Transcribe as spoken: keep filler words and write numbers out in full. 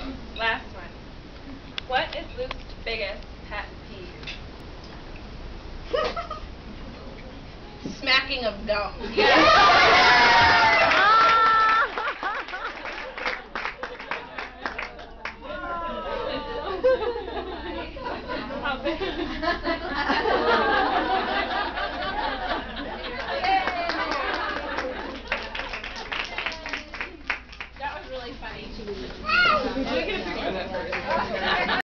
Last one. What is Luke's biggest pet peeve? Smacking of gum. How big?